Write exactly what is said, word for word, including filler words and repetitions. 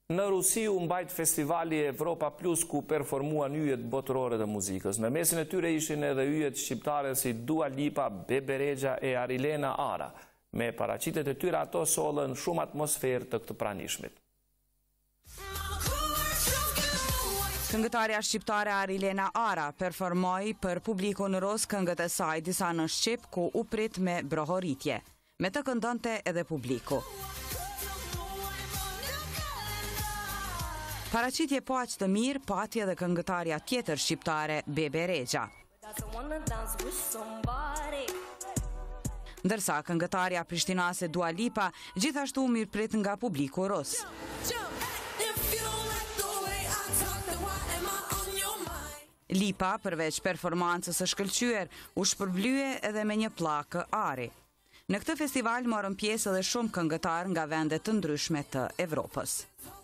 Në Rusi u mbajt festivali Evropa Plus ku performuan yjet botërore të muzikës. Në mesin e tyre ishin edhe yjet shqiptare si Dua Lipa, Bebe Rexha e Arilena Ara. Me paraqitet e tyre ato sollën shumë atmosferë të këtë pranishmit. Këngëtarja shqiptare Arilena Ara performoi për publikun ros këngët e saj disa në shqip ku u prit me brohoritje. Me të këndonte edhe publiku. Paraqitje po aq të mirë pati edhe këngëtarja tjetër shqiptare Bebe Rexha. Ndërsa këngëtarja prishtinase Dua Lipa gjithashtu u mirëprit nga publiku ros. Lipa, përveç performancës së shkëlqyer, u shpërblye edhe me një pllakë ari. Në këtë festival morën pjesë edhe shumë këngëtarë nga vende të ndryshme të Evropës.